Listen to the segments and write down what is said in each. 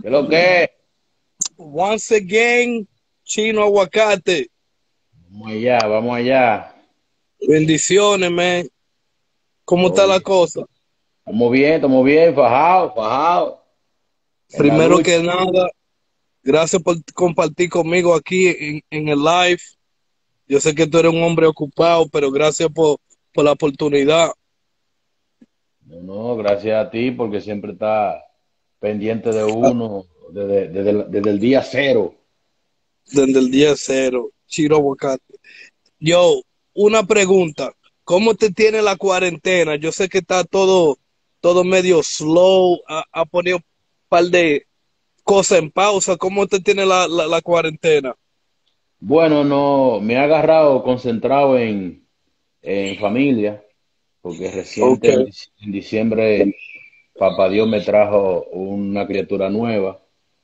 ¿Qué es lo que? Once again, Chino Aguacate. Vamos allá, vamos allá. Bendiciones, man. ¿Cómo Todo está la bien. cosa? Estamos bien, fajado, fajado. En la Primero lucha. que nada, gracias por compartir conmigo aquí en el live. Yo sé que tú eres un hombre ocupado, pero gracias por la oportunidad No, no, gracias a ti porque siempre está pendiente de uno desde el día cero. desde el día cero. Chino Aguacate. Yo, una pregunta. ¿Cómo te tiene la cuarentena? Yo sé que está todo medio slow. Ha ponido un par de cosas en pausa. ¿Cómo te tiene la cuarentena? Bueno, no, me ha agarrado concentrado en familia, porque reciente Okay. en diciembre Papá Dios me trajo una criatura nueva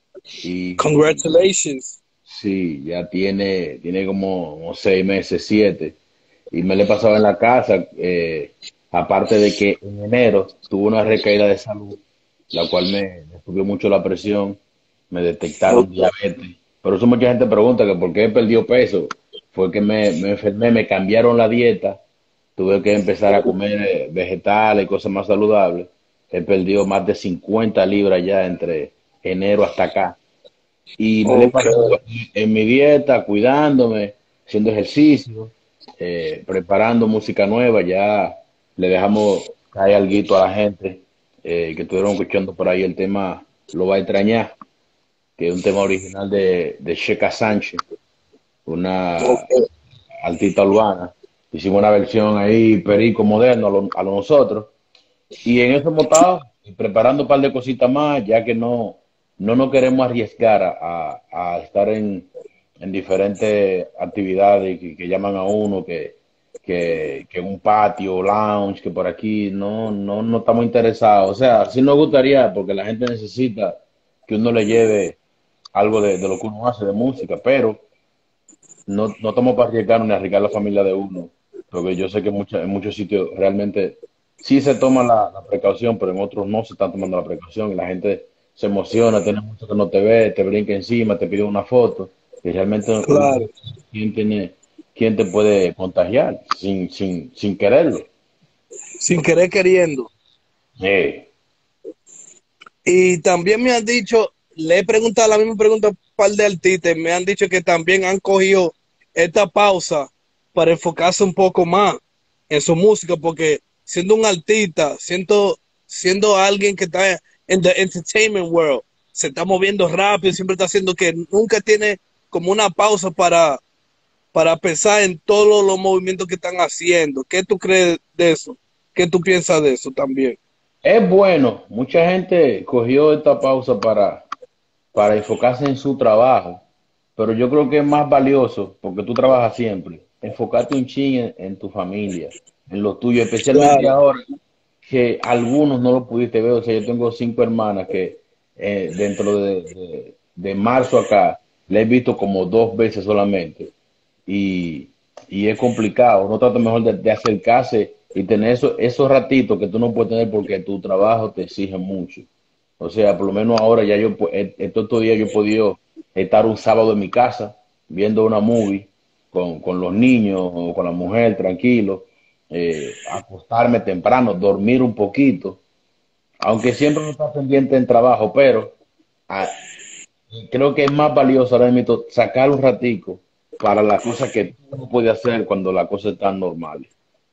y Congratulations. sí, ya tiene como 6 meses, 7. Y me le pasaba en la casa, aparte de que en enero tuve una recaída de salud, la cual me subió mucho la presión, me detectaron Okay. diabetes. Por eso mucha gente pregunta que por qué perdió peso. Fue que me enfermé, me cambiaron la dieta, tuve que empezar a comer vegetales y cosas más saludables. He perdido más de 50 libras ya entre enero hasta acá. Y me le he pasado Okay. en mi dieta, cuidándome, haciendo ejercicio, preparando música nueva. Ya le dejamos caer alguito a la gente que estuvieron escuchando por ahí el tema Lo va a extrañar, que es un tema original de Sheca Sánchez, una Okay. artista urbana. Hicimos una versión ahí, perico moderno a lo nosotros. Y en eso hemos estado preparando un par de cositas más, ya que no nos queremos arriesgar a estar en diferentes actividades que llaman a uno, que un patio, lounge, que por aquí no estamos interesados. O sea, sí nos gustaría, porque la gente necesita que uno le lleve algo de lo que uno hace de música, pero no estamos para arriesgarnos ni arriesgar la familia de uno, porque yo sé que en muchos sitios realmente sí se toma la precaución, pero en otros no se están tomando la precaución y la gente se emociona, tiene mucho que no te ve, te brinca encima, te pide una foto y realmente uno Claro. quién te puede contagiar sin quererlo. Sin querer queriendo. Eh, Y también me han dicho, le he preguntado la misma pregunta a un par de artistas, me han dicho que también han cogido esta pausa para enfocarse un poco más en su música, porque siendo un artista, siendo alguien que está en the entertainment world, se está moviendo rápido, siempre está haciendo que nunca tiene como una pausa para pensar en todos los movimientos que están haciendo. ¿Qué tú crees de eso? ¿Qué tú piensas de eso también? es bueno, mucha gente cogió esta pausa para enfocarse en su trabajo. Pero yo creo que es más valioso, porque tú trabajas siempre, enfocarte un ching en tu familia, en lo tuyo, especialmente Claro, ahora que algunos no lo pudiste ver. O sea, yo tengo 5 hermanas que dentro de marzo acá le he visto como 2 veces solamente. Y, y es complicado. No trata mejor de acercarse y tener esos ratitos que tú no puedes tener porque tu trabajo te exige mucho. O sea, por lo menos ahora ya estos días yo he podido estar un sábado en mi casa viendo una movie con los niños o con la mujer tranquilo, acostarme temprano, dormir un poquito, aunque siempre no está pendiente en trabajo, pero ah, creo que es más valioso ahora mismo sacar un ratico para las cosas que tú no puedes hacer cuando las cosas están normales.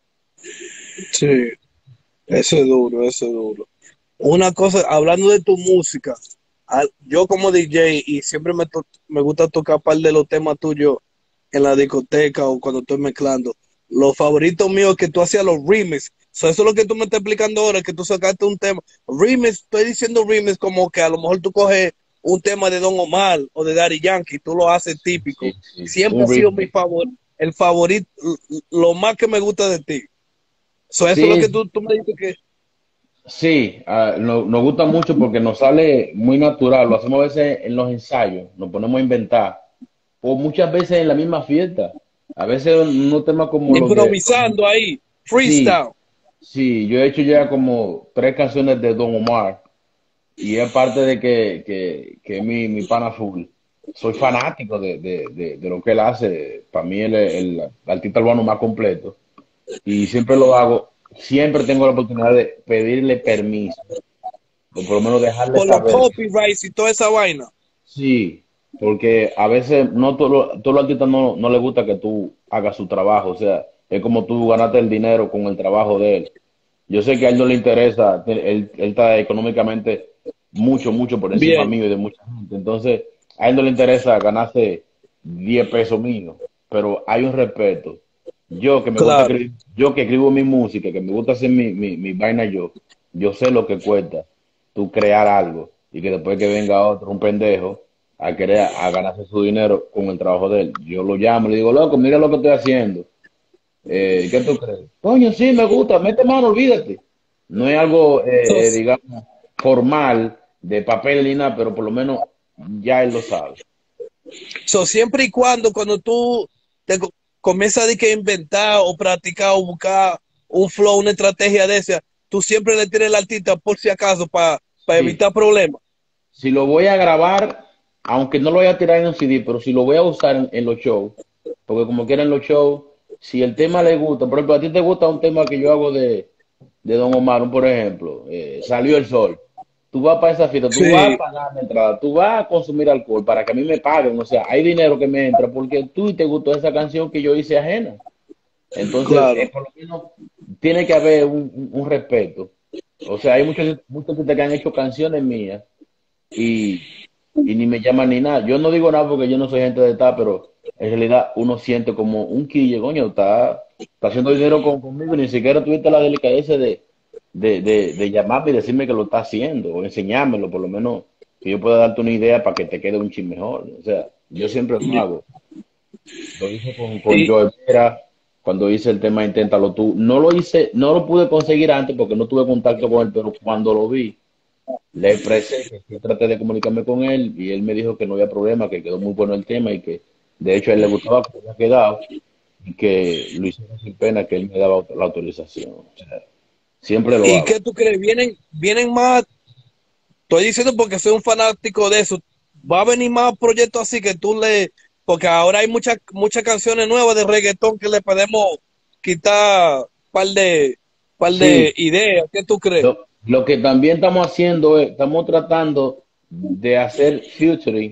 sí, eso es duro, eso es duro. Una cosa, hablando de tu música, yo como DJ y siempre me gusta tocar par de los temas tuyos en la discoteca o cuando estoy mezclando. Los favoritos míos que tú hacías los remix. So, eso es lo que tú me estás explicando ahora, que tú sacaste un tema. Remix, estoy diciendo remix como que a lo mejor tú coges un tema de Don Omar o de Daddy Yankee, tú lo haces típico. Sí, sí. Siempre ha Un sido mi remix. favor, el favorito, lo más que me gusta de ti. So, eso es lo Sí, que tú me dices que sí, nos gusta mucho porque nos sale muy natural. Lo hacemos a veces en los ensayos, nos ponemos a inventar. O muchas veces en la misma fiesta. A veces unos temas como los de... improvisando ahí, Sí, freestyle. sí, yo he hecho ya como 3 canciones de Don Omar y es parte de que es mi pana full. Soy fanático de lo que él hace. Para mí, él es el artista urbano más completo. Y siempre lo hago. Siempre tengo la oportunidad de pedirle permiso, o por lo menos dejarle Por los saber. copyrights y toda esa vaina. Sí, porque a veces no todos los artistas no les gusta que tú hagas su trabajo. O sea, es como tú ganaste el dinero con el trabajo de él. Yo sé que a él no le interesa, él está económicamente mucho por encima Bien, mío y de mucha gente. Entonces, a él no le interesa ganarse 10 pesos míos, pero hay un respeto. Yo que me gusta claro. escribir, yo que escribo mi música, que me gusta hacer mi vaina yo sé lo que cuesta tú crear algo y que después que venga otro, un pendejo, a querer a ganarse su dinero con el trabajo de él. Yo lo llamo y le digo, loco, mira lo que estoy haciendo. ¿Qué tú crees? Coño, sí, me gusta, mete mano, olvídate. No es algo, So, digamos, formal, de papel ni nada, pero por lo menos ya él lo sabe. siempre y cuando tú comienzas de que inventar o practicar o buscar un flow, una estrategia de esa, tú siempre le tienes al artista por si acaso para Sí, evitar problemas. si lo voy a grabar, aunque no lo voy a tirar en un CD, pero si lo voy a usar en los shows, porque como quieran en los shows, si el tema le gusta, por ejemplo, a ti te gusta un tema que yo hago de Don Omar, por ejemplo, Salió el Sol. Tú vas para esa fiesta, tú vas a Sí, pagar la entrada, tú vas a consumir alcohol para que a mí me paguen, o sea, hay dinero que me entra porque tú te gustó esa canción que yo hice ajena. Entonces, claro. por lo menos tiene que haber un respeto. O sea, hay muchos artistas que han hecho canciones mías y, y ni me llaman ni nada. Yo no digo nada porque yo no soy gente de estar, pero en realidad uno siente como un quille, coño, está haciendo dinero conmigo y ni siquiera tuviste la delicadeza de llamarme y decirme que lo está haciendo o enseñármelo, por lo menos que yo pueda darte una idea para que te quede un chin mejor. O sea, yo siempre lo hago. Lo hice con Y, Joe Vera cuando hice el tema Inténtalo tú. No lo hice, no lo pude conseguir antes porque no tuve contacto con él, pero cuando lo vi, le expresé que sí traté de comunicarme con él y él me dijo que no había problema, que quedó muy bueno el tema y que de hecho a él le gustaba como había quedado y que lo hicieron sin pena, que él me daba la autorización. O sea, siempre lo ¿Y hago. qué tú crees? ¿Vienen más? Estoy diciendo porque soy un fanático de eso. Va a venir más proyectos así que tú le... Porque ahora hay muchas canciones nuevas de reggaetón que le podemos quitar par de Sí, ideas. ¿Qué tú crees? lo que también estamos haciendo es, estamos tratando de hacer featuring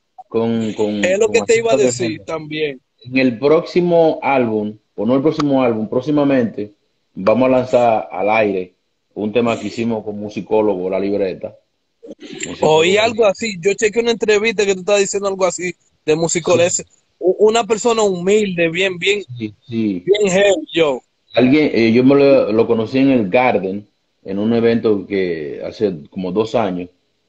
Es lo con que te iba a artistas de decir género. también. En el próximo álbum, o no el próximo álbum, próximamente vamos a lanzar al aire un tema que hicimos con musicólogo, la libreta. Oí Musicólogo. algo así. Yo chequé una entrevista que tú estás diciendo algo así de Sí, musicoles. Una persona humilde, sí, sí. bien heavy, yo. Alguien, yo lo conocí en el Garden, en un evento que hace como 2 años,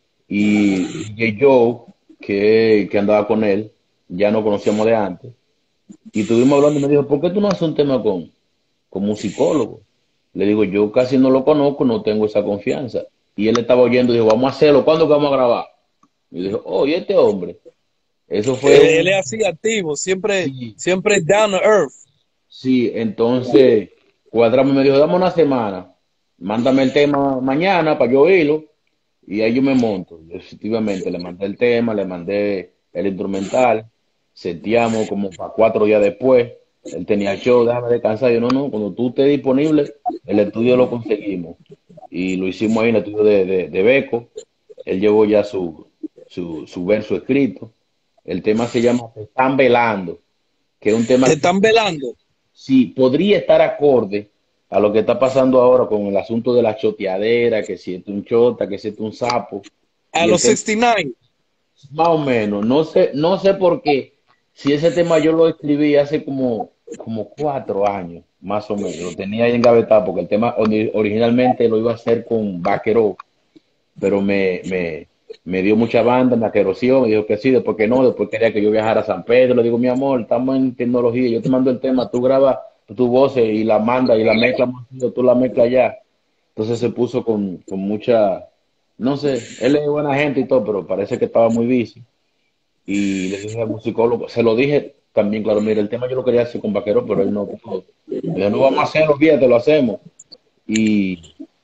y DJ Joe, que andaba con él, ya no conocíamos de antes, y estuvimos hablando y me dijo, ¿por qué tú no haces un tema con musicólogo? Le digo, yo casi no lo conozco, no tengo esa confianza. Y él estaba oyendo y dijo, vamos a hacerlo, ¿cuándo que vamos a grabar? Y dijo, oh, ¿y este hombre? Eso fue Él es un... así activo, Sí, siempre down to earth. sí, entonces cuadramos y me dijo, dame una semana, mándame el tema mañana para yo oírlo y ahí yo me monto. Y efectivamente, le mandé el tema, le mandé el instrumental, seteamos como para 4 días después. Él tenía show, déjame descansar. Yo, no, cuando tú estés disponible, el estudio lo conseguimos. Y lo hicimos ahí en el estudio de Beco. Él llevó ya su verso escrito. El tema se llama Te están velando, que es un Te tema que están velando. sí podría estar acorde a lo que está pasando ahora con el asunto de la choteadera, que si es un chota, que si es un sapo. A Y el los tema 69. más o menos, no sé por qué. Si ese tema yo lo escribí hace como 4 años, más o menos. Lo tenía ahí engavetado porque el tema originalmente lo iba a hacer con Vaqueró, pero me dio mucha banda, me aquerosió, me dijo que sí, después que no, después quería que yo viajara a San Pedro. Le digo, mi amor, estamos en tecnología, yo te mando el tema, tú grabas tu voz y la manda y la mezcla, tú la mezclas ya. Entonces se puso con mucha, no sé, él es buena gente y todo, pero parece que estaba muy busy. Y le dije al musicólogo, se lo dije también, claro, mira, el tema yo lo quería hacer con Vaquero, pero él no pudo. Me dijo, no vamos a hacerlo, fíjate, lo hacemos. Y,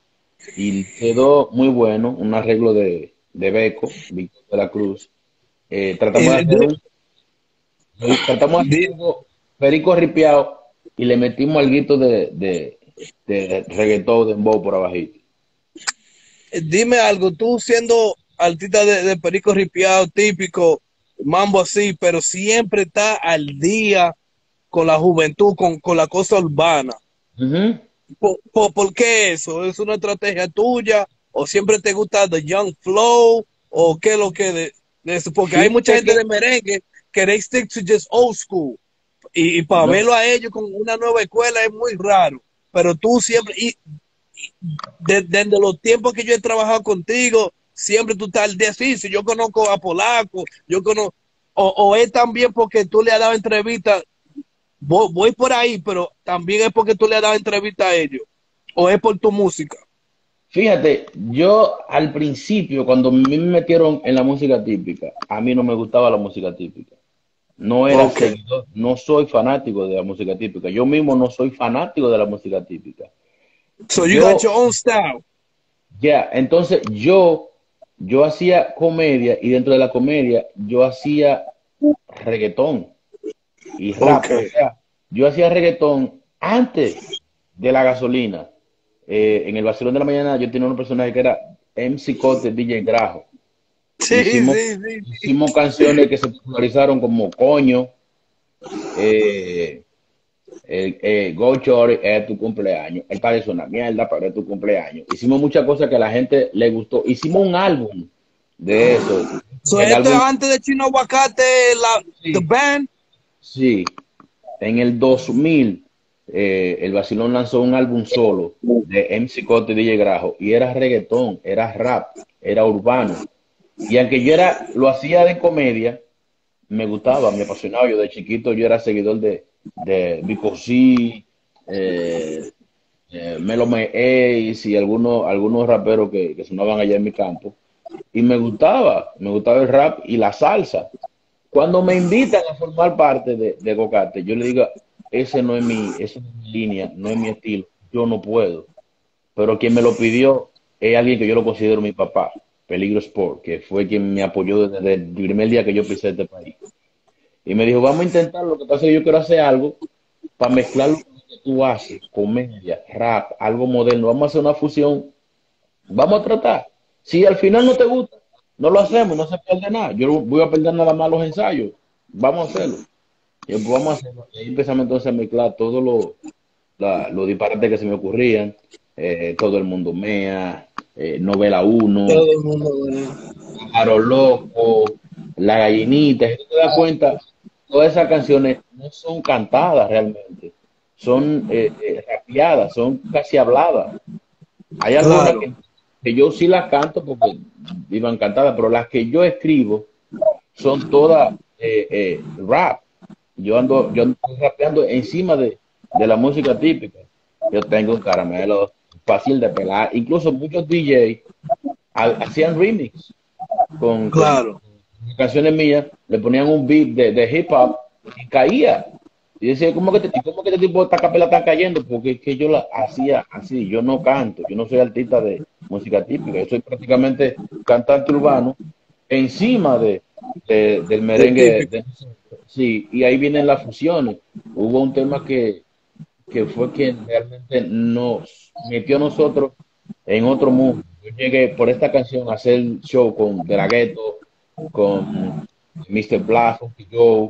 y quedó muy bueno, un arreglo de Beco, Víctor de la Cruz. Y Tratamos de hacer di- algo perico ripiado y le metimos algo de reggaetón, de dembow por abajito. dime algo, tú siendo artista de perico ripiado, típico, mambo así, pero siempre está al día con la juventud, con la cosa urbana. Ujú. ¿Por qué eso? ¿Es una estrategia tuya? ¿O siempre te gusta The Young Flow? ¿O qué es lo que de eso? Porque hay mucha Fíjate gente que de merengue que they stick to just old school. Y para no, verlo a ellos con una nueva escuela es muy raro. Pero tú siempre, desde los tiempos que yo he trabajado contigo, siempre tú estás al día. Sí, si yo conozco a Polaco, yo conozco, o es también porque tú le has dado entrevistas, voy por ahí, pero también es porque tú le has dado entrevista a ellos, o es por tu música. fíjate, yo al principio, cuando me metieron en la música típica, a mí no me gustaba la música típica. No era Ok. seguidor, no soy fanático de la música típica. Yo mismo no soy fanático de la música típica. So you got Yo, your own style. entonces yo hacía comedia y dentro de la comedia yo hacía reggaetón y Ok. rap. O sea, yo hacía reggaetón antes de la gasolina. En el Vacilón de la Mañana yo tenía un personaje que era MC Cote DJ Grajo. Sí, Hicimos, sí, sí, sí. hicimos canciones que se popularizaron como Coño, eh, Go Chori, es tu cumpleaños. Él parece una mierda, pero es tu cumpleaños. Hicimos muchas cosas que a la gente le gustó. Hicimos un álbum de eso. So El esto es álbum, antes de Chino Aguacate, the sí, band. sí. En el 2000, el Vacilón lanzó un álbum solo de MC Cote y DJ Grajo. Y era reggaetón, era rap, era urbano. Y aunque lo hacía de comedia, me gustaba, me apasionaba. Yo de chiquito yo era seguidor de Vico C, eh, Melome Ace y algunos raperos que sonaban allá en mi campo. Y me gustaba el rap y la salsa. Cuando me invitan a formar parte de Gocate, yo le digo, esa no es mi línea, no es mi estilo, yo no puedo. Pero quien me lo pidió es alguien que yo lo considero mi papá, Peligro Sport, que fue quien me apoyó desde el primer día que yo pisé este país. Y me dijo, vamos a intentar, lo que pasa es que yo quiero hacer algo para mezclarlo con lo que tú haces, comedia, rap, algo moderno, vamos a hacer una fusión, vamos a tratar. Si al final no te gusta, no lo hacemos, no se pierde nada. Yo no voy a perder nada más los ensayos, vamos a hacerlo. Y pues vamos a hacerlo. Y ahí empezamos entonces a mezclar todos los disparates que se me ocurrían, todo el mundo mea, novela Todo uno, el mundo, bueno. Aro Loco, La Gallinita. Si tú te das cuenta, todas esas canciones no son cantadas realmente, son rapeadas, son casi habladas. Hay algunas Claro, que yo sí las canto porque iban cantadas, pero las que yo escribo son todas rap. Yo ando rapeando encima de la música típica. Yo tengo un caramelo fácil de pelar. Incluso muchos DJ hacían remix con claro. canciones mías, le ponían un beat de hip hop y caía. Y decía, ¿cómo que este tipo de esta capela está cayendo? Porque es que yo la hacía así, yo no canto, yo no soy artista de música típica, yo soy prácticamente cantante urbano encima del De merengue típico. de nosotros. Sí, y ahí vienen las fusiones. Hubo un tema que fue quien realmente nos metió a nosotros en otro mundo. Yo llegué por esta canción a hacer show con De La Ghetto, con Mr. Black, Funky Joe,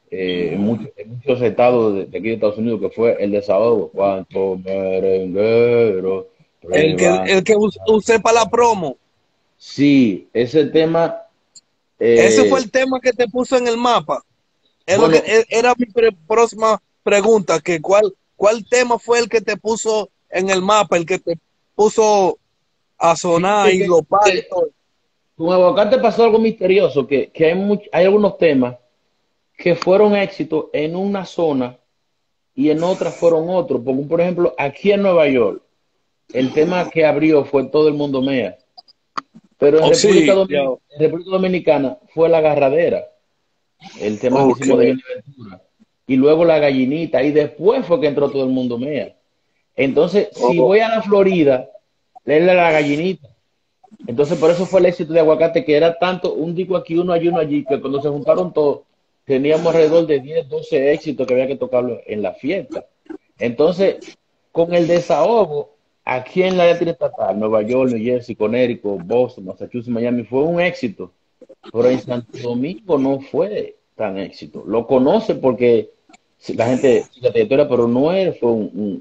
en muchos estados de aquí de Estados Unidos, que fue el desahogo. Cuánto merenguero prueban. El que usé para la promo. Sí, ese tema, Ese fue eh, el tema que te puso en el mapa. Es lo que bueno, era mi próxima pregunta, que cuál tema fue el que te puso en el mapa, el que te puso a sonar fíjate y global y que todo. con Aguacate pasó algo misterioso, que hay algunos temas que fueron éxitos en una zona y en otras fueron otros. Porque, por ejemplo, aquí en Nueva York, el tema que abrió fue Todo el Mundo Mea, pero Oh, sí, ya. En República Dominicana fue La Agarradera, el tema que Ok. hicimos de Johnny Ventura, y luego La Gallinita, y después fue que entró Todo el Mundo Mea. Entonces, si Oh, voy a la Florida, él era la gallinita. Entonces, por eso fue el éxito de Aguacate, que era tanto un disco aquí, uno allí, uno allí, que cuando se juntaron todos, teníamos alrededor de 10 12 éxitos que había que tocarlo en la fiesta. Entonces, con el desahogo, aquí en la área estatal, Nueva York, New Jersey, Connecticut, Boston, Massachusetts, Miami, fue un éxito. Pero en Santo Domingo no fue tan éxito. Lo conoce porque la gente sigue la trayectoria, pero no él fue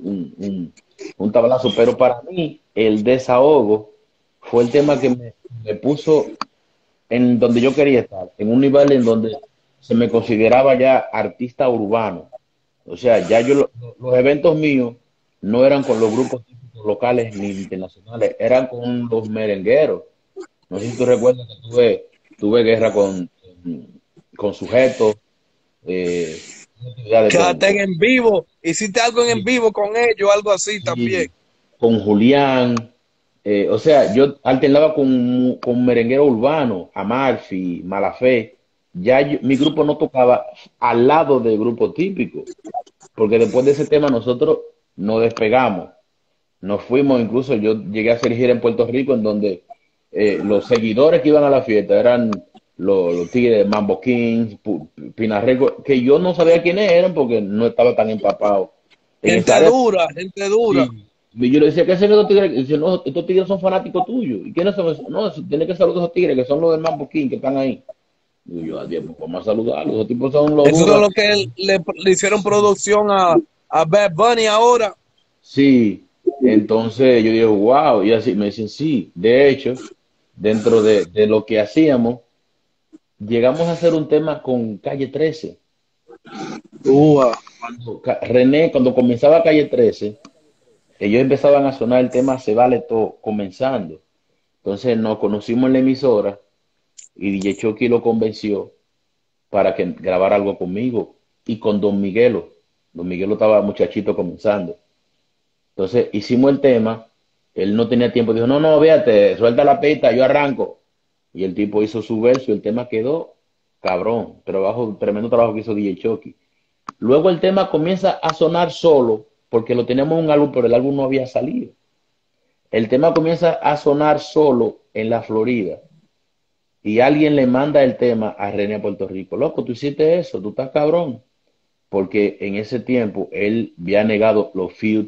un tablazo. Pero para mí, el desahogo fue el tema que me puso en donde yo quería estar, en un nivel en donde se me consideraba ya artista urbano. O sea, ya los eventos míos no eran con los grupos típicos locales ni internacionales, eran con los merengueros. No sé si tú recuerdas que tuve guerra con sujetos, eh, actividades Quédate en vivo. Hiciste algo en vivo con ellos, algo así también. sí, con Julián. O sea, yo alternaba con merenguero urbano, Amalfi, Malafé. Ya mi grupo no tocaba al lado del grupo típico, porque después de ese tema nosotros nos despegamos. Nos fuimos, incluso yo llegué a hacer gira en Puerto Rico, en donde los seguidores que iban a la fiesta eran los tigres de Mambo Kings, Pinarreco, que yo no sabía quiénes eran porque no estaba tan empapado en Gente esa área. dura, gente dura. Sí. Y yo le decía, ¿qué hacen estos tigres? Y dice, no, estos tigres son fanáticos tuyos. ¿Y quiénes son esos? No, tiene que saludar a esos tigres que son los del Mambo King que están ahí. Y yo, adiós, pues vamos a saludarlos. Esos tipos son los Eso es duros. lo que le hicieron producción a Bad Bunny ahora. Sí. Entonces yo digo, wow. Y así me dicen, sí. De hecho, dentro de lo que hacíamos, llegamos a hacer un tema con Calle 13. Ua. René, cuando comenzaba Calle 13, ellos empezaban a sonar el tema Se Vale Todo, comenzando. Entonces nos conocimos en la emisora y DJ Chucky lo convenció para que grabara algo conmigo y con Don Miguelo. Don Miguelo estaba muchachito comenzando. Entonces hicimos el tema, él no tenía tiempo, dijo, no, no, véate, suelta la pista, yo arranco. Y el tipo hizo su verso y el tema quedó cabrón, tremendo trabajo que hizo DJ Chucky. Luego el tema comienza a sonar solo, porque lo teníamos en un álbum, pero el álbum no había salido. El tema comienza a sonar solo en la Florida. Y alguien le manda el tema a René a Puerto Rico. Loco, tú hiciste eso, tú estás cabrón. Porque en ese tiempo él había negado los feud